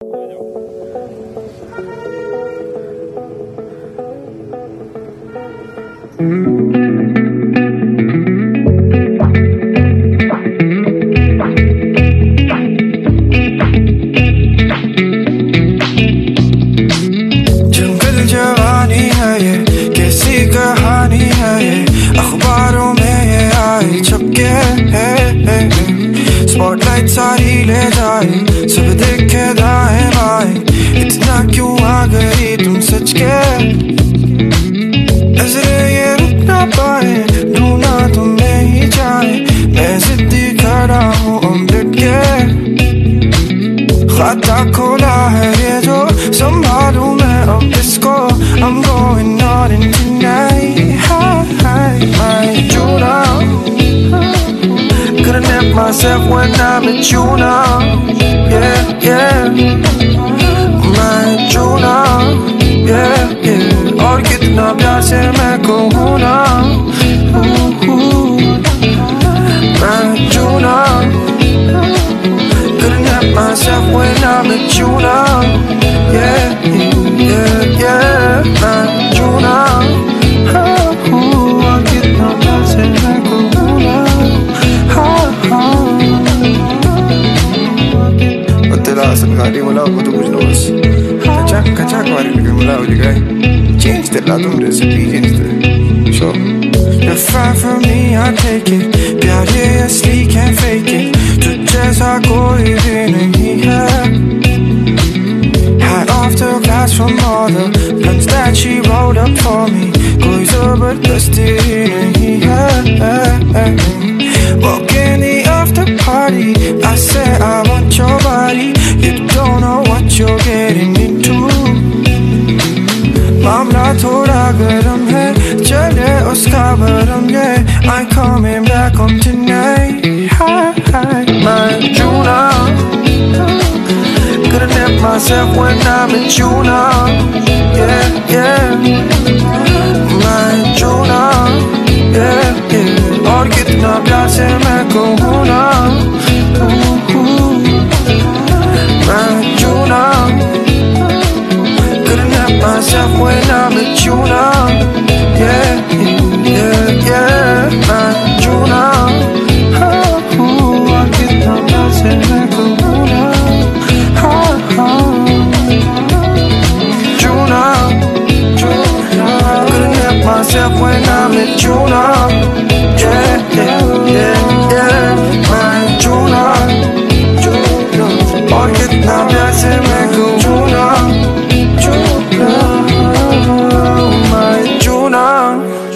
जंगल जवानी है ये, कैसी कहानी है ये, अखबारों में ये आई छपके है। स्पॉटलाइट सारी ले जाए, सब देखे दाएं बाएं, इतना क्यों आ गई तुम सच के। नजरे ये रुक ना पाए, ढूंढना तुम्हें ही जाए, मैं जिद्दी खड़ा हूँ उम्र के। खाता खोला है ये जो संभालूं मैं अब इसको। I'm going out in tonight, my Jinnah. Couldn't help myself when I'm with you now, yeah, yeah. My Jinnah, yeah, yeah. और कितना प्यार से मैं कहूँ ना, my Jinnah. Couldn't help myself when I'm with you now, yeah, yeah, yeah, my Jinnah. और कितना प्यार से मैं कहूँ ना, Pagkatapos ng hari wala ako tubos los. Kacak wari lagay wala ako ligay. Change the latum recipe change the so. You're far from me, I take it. प्यार ये असली can't fake it. तुझ जैसा कोई भी नहीं है. High off the glass from all the blunts that she rolled up for me. कोई ज़बरदस्ती नहीं है. Walk in the after party, I say I want your body. You don't know what you're getting into. मामला थोड़ा गरम है, चले उसका भरम ये. I'm coming back home tonight, my Jinnah. Couldn't help myself when I'm with you now, yeah, yeah. My Jinnah, yeah, yeah. और कितना प्यार से मैं कहूँ ना, my Jinnah. Couldn't help myself when I'm with you now, yeah, yeah, yeah, my Jinnah. और कितना प्यार से मैं कहूँ ना, Jinnah. Couldn't help myself when I'm with you now, yeah, yeah, yeah, yeah, my Jinnah. और कितना प्यार से मैं कहूँ ना, my Jinnah.